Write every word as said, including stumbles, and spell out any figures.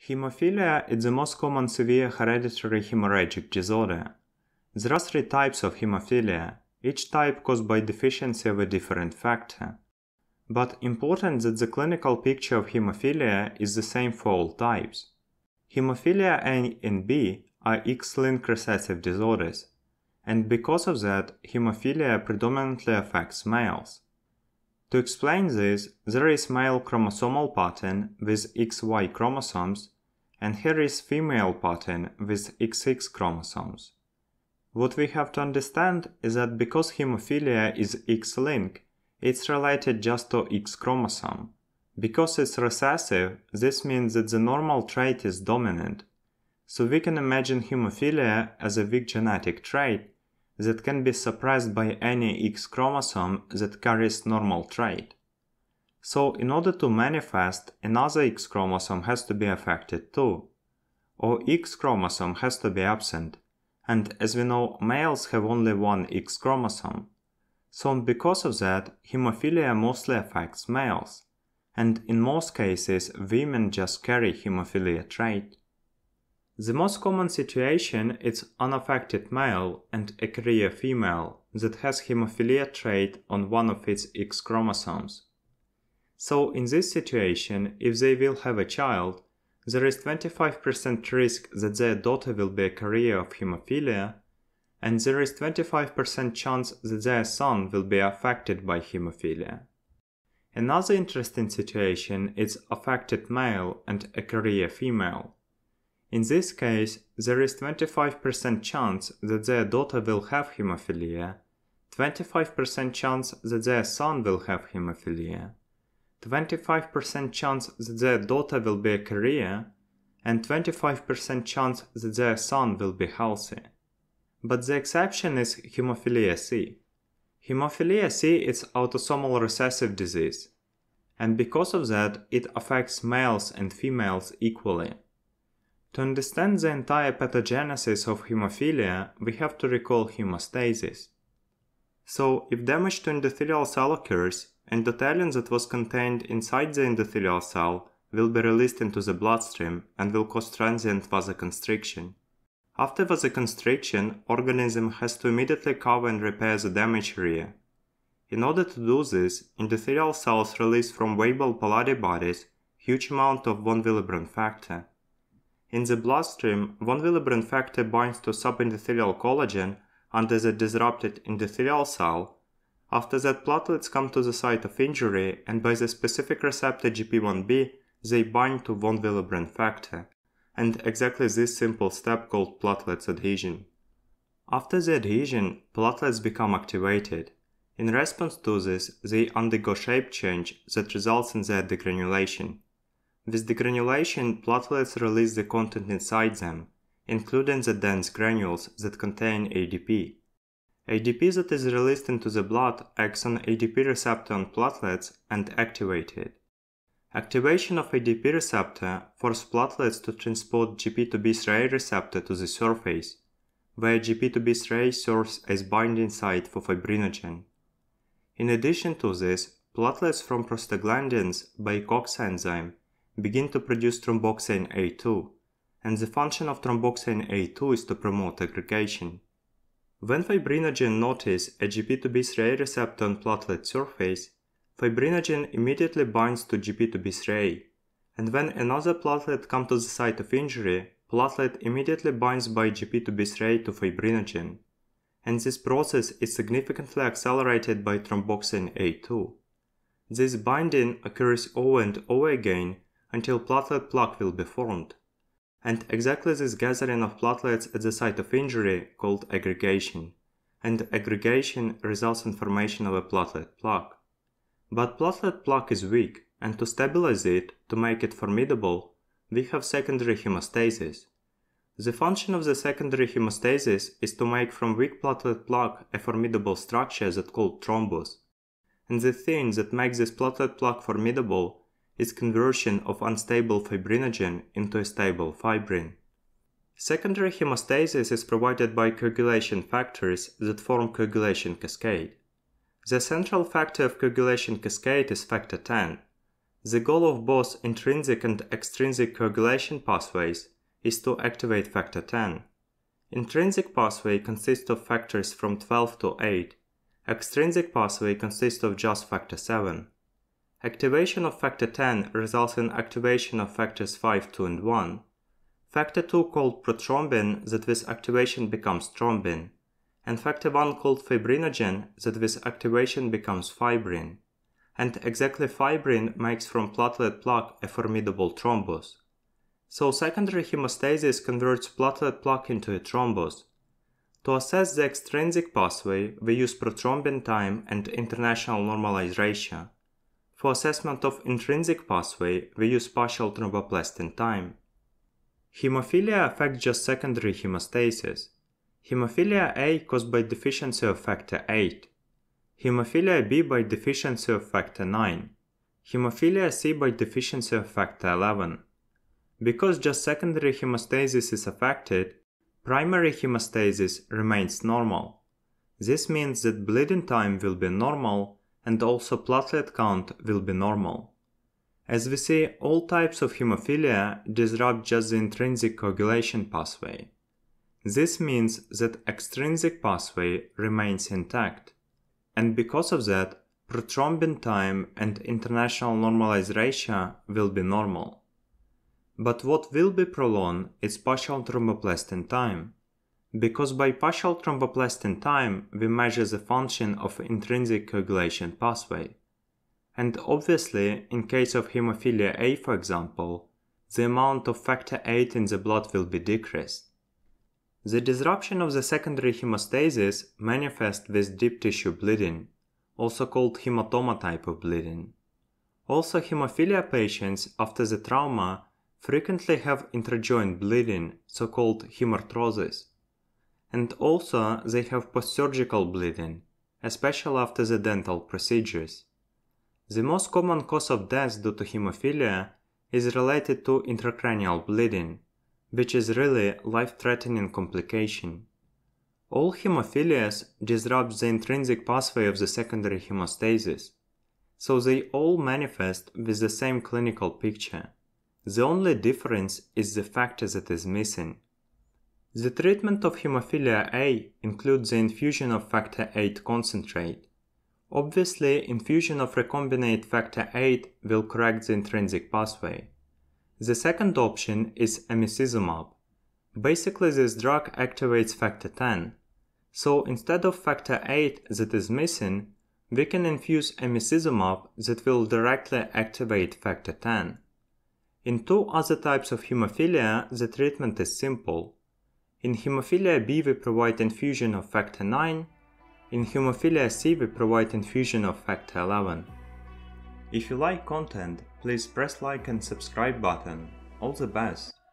Hemophilia is the most common severe hereditary hemorrhagic disorder. There are three types of hemophilia, each type caused by deficiency of a different factor. But important that the clinical picture of hemophilia is the same for all types. Hemophilia A and B are X-linked recessive disorders, and because of that, hemophilia predominantly affects males. To explain this, there is male chromosomal pattern with X Y chromosomes, and here is female pattern with X X chromosomes. What we have to understand is that because hemophilia is X-linked, it's related just to X chromosome. Because it's recessive, this means that the normal trait is dominant. So we can imagine hemophilia as a weak genetic trait that can be suppressed by any X chromosome that carries normal trait. So in order to manifest, another X chromosome has to be affected too, or X chromosome has to be absent, and as we know, males have only one X chromosome. So because of that, hemophilia mostly affects males, and in most cases, women just carry hemophilia trait. The most common situation is unaffected male and a carrier female that has hemophilia trait on one of its X chromosomes. So in this situation, if they will have a child, there is twenty-five percent risk that their daughter will be a carrier of hemophilia, and there is twenty-five percent chance that their son will be affected by hemophilia. Another interesting situation is affected male and a carrier female. In this case, there is twenty-five percent chance that their daughter will have hemophilia, twenty-five percent chance that their son will have hemophilia, twenty-five percent chance that their daughter will be a carrier, and twenty-five percent chance that their son will be healthy. But the exception is hemophilia C. Hemophilia C is autosomal recessive disease, and because of that, it affects males and females equally. To understand the entire pathogenesis of hemophilia, we have to recall hemostasis. So, if damage to endothelial cell occurs, endothelin that was contained inside the endothelial cell will be released into the bloodstream and will cause transient vasoconstriction. After vasoconstriction, organism has to immediately cover and repair the damaged area. In order to do this, endothelial cells release from Weibel Palade bodies huge amount of von Willebrand factor. In the bloodstream, von Willebrand factor binds to subendothelial collagen under the disrupted endothelial cell. After that, platelets come to the site of injury, and by the specific receptor G P one B, they bind to von Willebrand factor, and exactly this simple step called platelets adhesion. After the adhesion, platelets become activated. In response to this, they undergo shape change that results in their degranulation. With degranulation, platelets release the content inside them, including the dense granules that contain A D P. A D P that is released into the blood acts on A D P receptor on platelets and activates it. Activation of A D P receptor forces platelets to transport G P two B three A receptor to the surface, where G P two B three A serves as binding site for fibrinogen. In addition to this, platelets from prostaglandins by COX enzyme begin to produce thromboxane A two, and the function of thromboxane A two is to promote aggregation. When fibrinogen notices a G P two B three A receptor on platelet surface, fibrinogen immediately binds to G P two B three A, and when another platelet comes to the site of injury, platelet immediately binds by G P two B three A to fibrinogen, and this process is significantly accelerated by thromboxane A two. This binding occurs over and over again until platelet plaque will be formed, and exactly this gathering of platelets at the site of injury called aggregation, and aggregation results in formation of a platelet plaque. But platelet plaque is weak, and to stabilize it, to make it formidable, we have secondary hemostasis. The function of the secondary hemostasis is to make from weak platelet plaque a formidable structure that's called thrombus, and the thing that makes this platelet plaque formidable is conversion of unstable fibrinogen into a stable fibrin. Secondary hemostasis is provided by coagulation factors that form coagulation cascade. The central factor of coagulation cascade is factor ten. The goal of both intrinsic and extrinsic coagulation pathways is to activate factor ten. Intrinsic pathway consists of factors from twelve to eight. Extrinsic pathway consists of just factor seven. Activation of factor ten results in activation of factors five, two, and one. Factor two called prothrombin, that with activation becomes thrombin, and factor one called fibrinogen, that with activation becomes fibrin. And exactly fibrin makes from platelet plaque a formidable thrombus. So secondary hemostasis converts platelet plaque into a thrombus. To assess the extrinsic pathway, we use prothrombin time and international normalized ratio. For assessment of intrinsic pathway, we use partial thromboplastin time. Hemophilia affects just secondary hemostasis. Hemophilia A caused by deficiency of factor eight. Hemophilia B by deficiency of factor nine. Hemophilia C by deficiency of factor eleven. Because just secondary hemostasis is affected, primary hemostasis remains normal. This means that bleeding time will be normal and also platelet count will be normal. As we see, all types of hemophilia disrupt just the intrinsic coagulation pathway. This means that extrinsic pathway remains intact. And because of that, prothrombin time and international normalized ratio will be normal. But what will be prolonged is partial thromboplastin time, because by partial thromboplastin time we measure the function of intrinsic coagulation pathway. And obviously, in case of hemophilia A, for example, the amount of factor eight in the blood will be decreased. The disruption of the secondary hemostasis manifests with deep tissue bleeding, also called hematoma type of bleeding. Also, hemophilia patients after the trauma frequently have intrajoint bleeding, so-called hemarthrosis. And also they have post-surgical bleeding, especially after the dental procedures. The most common cause of death due to hemophilia is related to intracranial bleeding, which is really life-threatening complication. All hemophilias disrupt the intrinsic pathway of the secondary hemostasis, so they all manifest with the same clinical picture. The only difference is the factor that is missing. The treatment of hemophilia A includes the infusion of factor eight concentrate. Obviously, infusion of recombinant factor eight will correct the intrinsic pathway. The second option is emicizumab. Basically, this drug activates factor ten. So instead of factor eight that is missing, we can infuse emicizumab that will directly activate factor ten. In two other types of hemophilia, the treatment is simple. In hemophilia B, we provide infusion of factor nine. In hemophilia C, we provide infusion of factor eleven. If you like content, please press like and subscribe button. All the best!